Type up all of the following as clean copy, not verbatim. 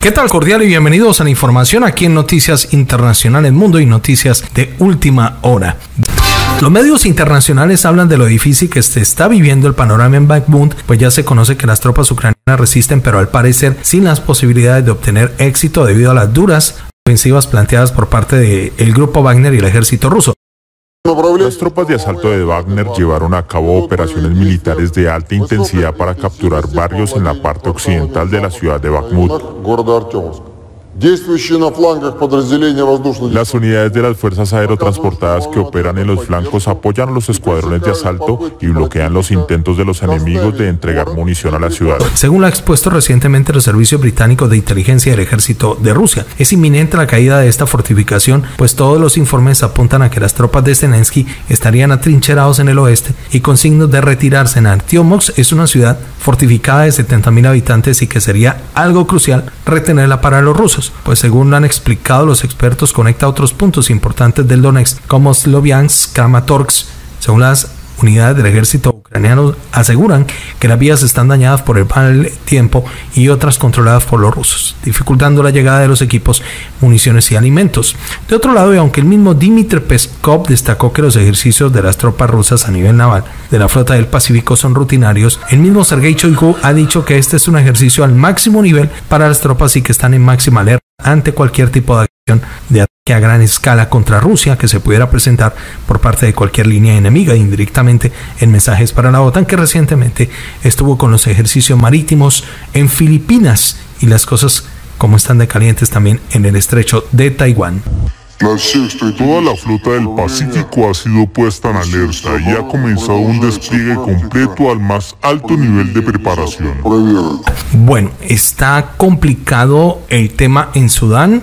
¿Qué tal? Cordial y bienvenidos a la información aquí en Noticias Internacionales Mundo y Noticias de Última Hora. Los medios internacionales hablan de lo difícil que se está viviendo el panorama en Bakhmut, pues ya se conoce que las tropas ucranianas resisten, pero al parecer sin las posibilidades de obtener éxito debido a las duras ofensivas planteadas por parte del grupo Wagner y el ejército ruso. Las tropas de asalto de Wagner llevaron a cabo operaciones militares de alta intensidad para capturar barrios en la parte occidental de la ciudad de Bakhmut. Las unidades de las fuerzas aerotransportadas que operan en los flancos apoyan a los escuadrones de asalto y bloquean los intentos de los enemigos de entregar munición a la ciudad. Según lo ha expuesto recientemente los servicios británicos de inteligencia del ejército de Rusia, es inminente la caída de esta fortificación, pues todos los informes apuntan a que las tropas de Zelensky estarían atrincherados en el oeste y con signos de retirarse. En Artyomovsk es una ciudad fortificada de 70.000 habitantes y que sería algo crucial retenerla para los rusos, pues según han explicado los expertos conecta a otros puntos importantes del Donetsk como Sloviansk, Kramatorsk. Según las unidades del ejército ucraniano aseguran que las vías están dañadas por el mal tiempo y otras controladas por los rusos, dificultando la llegada de los equipos, municiones y alimentos. De otro lado, y aunque el mismo Dmitry Peskov destacó que los ejercicios de las tropas rusas a nivel naval de la flota del Pacífico son rutinarios, el mismo Sergei Shoigu ha dicho que este es un ejercicio al máximo nivel para las tropas y que están en máxima alerta ante cualquier tipo de acción de ataque a gran escala contra Rusia que se pudiera presentar por parte de cualquier línea enemiga, indirectamente en mensajes para la OTAN, que recientemente estuvo con los ejercicios marítimos en Filipinas y las cosas como están de calientes también en el estrecho de Taiwán. Toda la flota del Pacífico ha sido puesta en alerta y ha comenzado un despliegue completo al más alto nivel de preparación. Bueno, está complicado el tema en Sudán.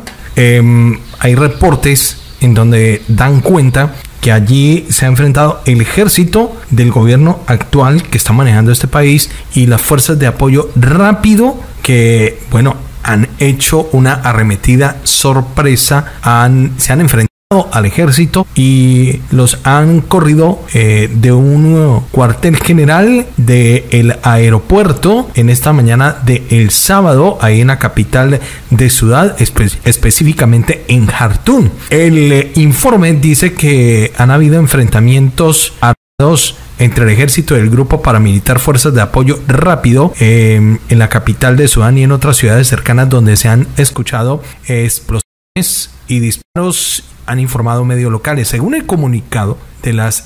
Hay reportes en donde dan cuenta que allí se ha enfrentado el ejército del gobierno actual que está manejando este país y las fuerzas de apoyo rápido que, bueno, han hecho una arremetida sorpresa, se han enfrentado al ejército y los han corrido de un cuartel general del aeropuerto en esta mañana del sábado, ahí en la capital de Sudán, específicamente en Jartum. El informe dice que han habido enfrentamientos armados entre el ejército y el grupo paramilitar Fuerzas de Apoyo Rápido en la capital de Sudán y en otras ciudades cercanas donde se han escuchado explosiones y disparos, han informado medios locales. Según el comunicado de las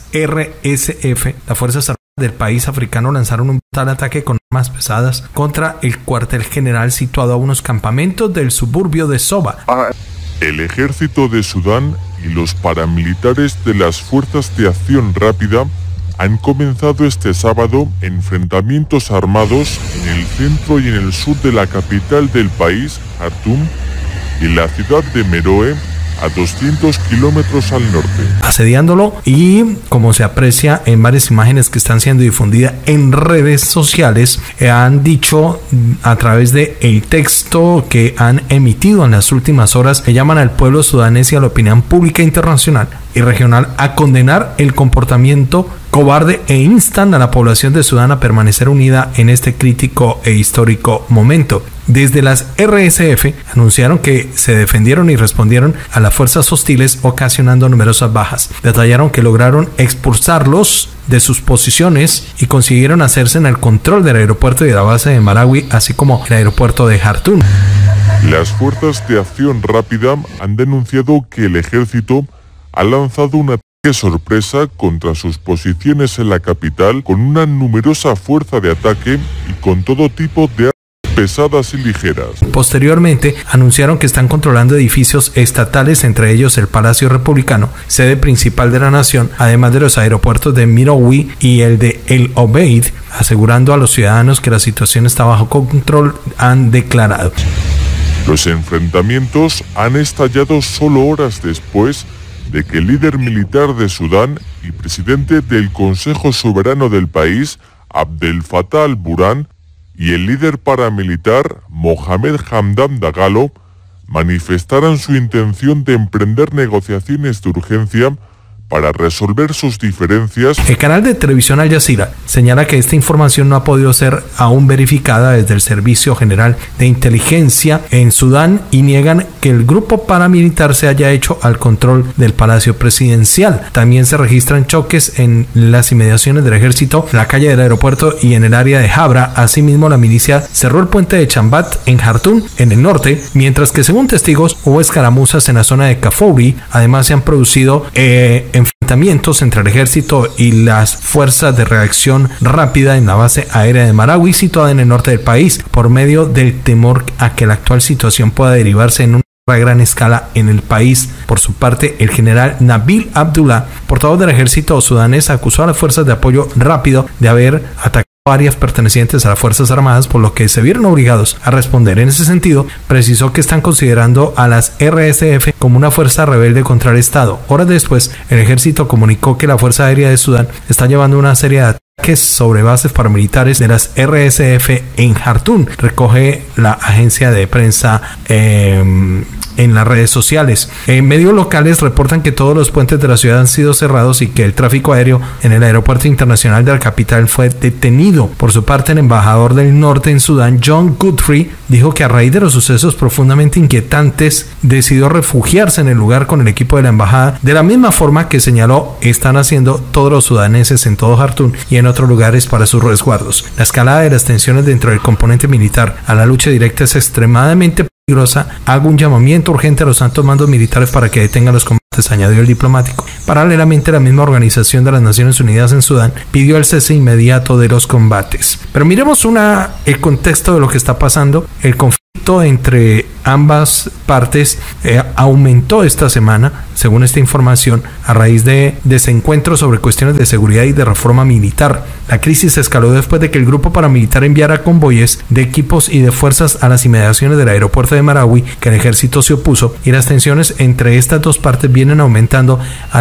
RSF, las Fuerzas Armadas del país africano lanzaron un brutal ataque con armas pesadas contra el cuartel general situado a unos campamentos del suburbio de Soba. El ejército de Sudán y los paramilitares de las Fuerzas de Acción Rápida han comenzado este sábado enfrentamientos armados en el centro y en el sur de la capital del país, Jartum, y la ciudad de Meroe, a 200 kilómetros al norte, asediándolo, y como se aprecia en varias imágenes que están siendo difundidas en redes sociales, han dicho a través de el texto que han emitido en las últimas horas que llaman al pueblo sudanés y a la opinión pública internacional y regional a condenar el comportamiento cobarde e instan a la población de Sudán a permanecer unida en este crítico e histórico momento. Desde las RSF anunciaron que se defendieron y respondieron a las fuerzas hostiles, ocasionando numerosas bajas. Detallaron que lograron expulsarlos de sus posiciones y consiguieron hacerse en el control del aeropuerto y de la base de Marawi, así como el aeropuerto de Jartum. Las Fuerzas de Acción Rápida han denunciado que el ejército ha lanzado un ataque sorpresa contra sus posiciones en la capital con una numerosa fuerza de ataque y con todo tipo de armas pesadas y ligeras. Posteriormente anunciaron que están controlando edificios estatales, entre ellos el Palacio Republicano, sede principal de la nación, además de los aeropuertos de Merowe y el de El Obeid, asegurando a los ciudadanos que la situación está bajo control, han declarado. Los enfrentamientos han estallado solo horas después de que el líder militar de Sudán y presidente del Consejo Soberano del país, Abdel Fattah al-Burhan, y el líder paramilitar, Mohamed Hamdan Dagalo, manifestaran su intención de emprender negociaciones de urgencia para resolver sus diferencias. El canal de televisión Al Jazeera señala que esta información no ha podido ser aún verificada desde el Servicio General de Inteligencia en Sudán y niegan que el grupo paramilitar se haya hecho al control del Palacio Presidencial. También se registran choques en las inmediaciones del ejército, en la calle del aeropuerto y en el área de Habra. Asimismo, la milicia cerró el puente de Chambat en Jartum, en el norte, mientras que según testigos hubo escaramuzas en la zona de Kafouri. Además, se han producido enfrentamientos entre el ejército y las fuerzas de reacción rápida en la base aérea de Marawi, situada en el norte del país, por medio del temor a que la actual situación pueda derivarse en a gran escala en el país. Por su parte, el general Nabil Abdullah, portavoz del ejército sudanés, acusó a las fuerzas de apoyo rápido de haber atacado áreas pertenecientes a las Fuerzas Armadas, por lo que se vieron obligados a responder. En ese sentido, precisó que están considerando a las RSF como una fuerza rebelde contra el Estado. Horas después, el ejército comunicó que la Fuerza Aérea de Sudán está llevando una serie de ataques sobre bases paramilitares de las RSF en Jartum, recoge la agencia de prensa en las redes sociales. Medios locales reportan que todos los puentes de la ciudad han sido cerrados y que el tráfico aéreo en el aeropuerto internacional de la capital fue detenido. Por su parte, el embajador del norte en Sudán, John Guthrie, dijo que a raíz de los sucesos profundamente inquietantes decidió refugiarse en el lugar con el equipo de la embajada, de la misma forma que señaló están haciendo todos los sudaneses en todo Jartum y en otros lugares para sus resguardos. La escalada de las tensiones dentro del componente militar a la lucha directa es extremadamente peligrosa. Hago un llamamiento urgente a los altos mandos militares para que detengan los combates, añadió el diplomático. Paralelamente, la misma Organización de las Naciones Unidas en Sudán pidió el cese inmediato de los combates. Pero miremos el contexto de lo que está pasando. El conflicto entre ambas partes aumentó esta semana, según esta información, a raíz de desencuentros sobre cuestiones de seguridad y de reforma militar. La crisis escaló después de que el grupo paramilitar enviara convoyes de equipos y de fuerzas a las inmediaciones del aeropuerto de Marawi, que el ejército se opuso, y las tensiones entre estas dos partes vienen aumentando a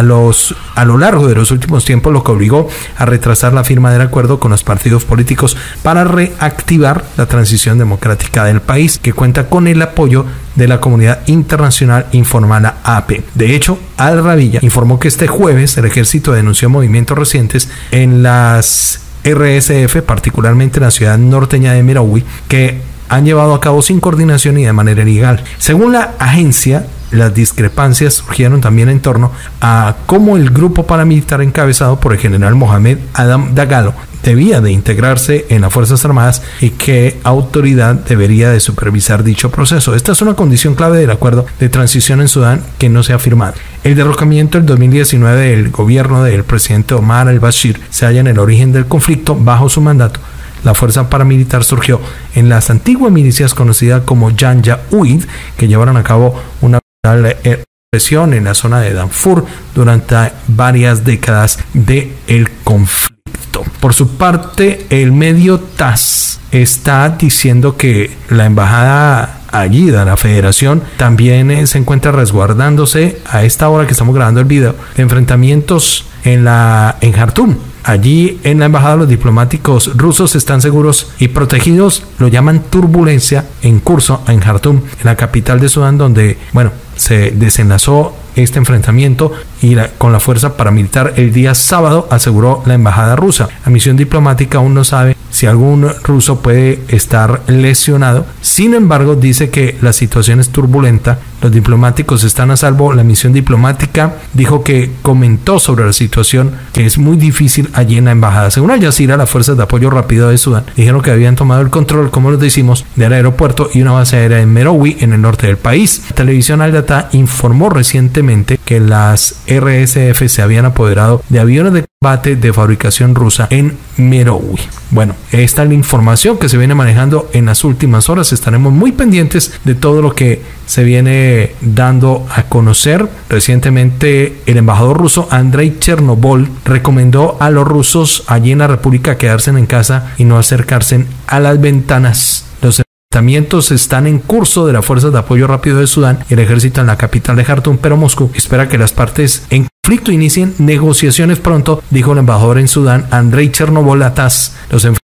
lo largo de los últimos tiempos, lo que obligó a retrasar la firma del acuerdo con los partidos políticos para reactivar la transición democrática del país, que cuenta con el apoyo de la comunidad internacional, informa la AP. De hecho, Al Rabiya informó que este jueves el ejército denunció movimientos recientes en las RSF, particularmente en la ciudad norteña de Merawi, que han llevado a cabo sin coordinación y de manera ilegal. Según la agencia, las discrepancias surgieron también en torno a cómo el grupo paramilitar encabezado por el general Mohamed Adam Dagalo debía de integrarse en las Fuerzas Armadas y qué autoridad debería de supervisar dicho proceso. Esta es una condición clave del acuerdo de transición en Sudán que no se ha firmado. El derrocamiento del 2019 del gobierno del presidente Omar al-Bashir se halla en el origen del conflicto. Bajo su mandato, la fuerza paramilitar surgió en las antiguas milicias conocidas como Janjaweed, que llevaron a cabo una represión en la zona de Darfur durante varias décadas del conflicto. Por su parte, el medio TASS está diciendo que la embajada allí de la federación también se encuentra resguardándose a esta hora que estamos grabando el video de enfrentamientos en Jartum. Allí en la embajada los diplomáticos rusos están seguros y protegidos. Lo llaman turbulencia en curso en Jartum, en la capital de Sudán, donde se desenlazó este enfrentamiento con la fuerza paramilitar el día sábado, aseguró la embajada rusa. La misión diplomática aún no sabe si algún ruso puede estar lesionado. Sin embargo, dice que la situación es turbulenta, los diplomáticos están a salvo. La misión diplomática dijo que comentó sobre la situación, que es muy difícil allí en la embajada. Según Al Jazeera, las fuerzas de apoyo rápido de Sudán dijeron que habían tomado el control, como les decimos, del aeropuerto y una base aérea en Merawi, en el norte del país. La televisión Al Data informó recientemente que las RSF se habían apoderado de aviones de combate de fabricación rusa en Merawi. Bueno, esta es la información que se viene manejando en las últimas horas. Estaremos muy pendientes de todo lo que se viene dando a conocer. Recientemente, el embajador ruso Andrei Chernobol recomendó a los rusos allí en la República quedarse en casa y no acercarse a las ventanas. Los enfrentamientos están en curso de las fuerzas de apoyo rápido de Sudán y el ejército en la capital de Jartum, pero Moscú espera que las partes en conflicto inicien negociaciones pronto, dijo el embajador en Sudán Andrei Chernobol a TASS. Los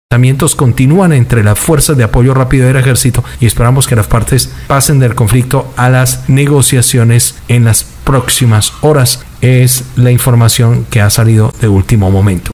Los continúan entre las fuerzas de apoyo rápido del ejército y esperamos que las partes pasen del conflicto a las negociaciones en las próximas horas. Es la información que ha salido de último momento.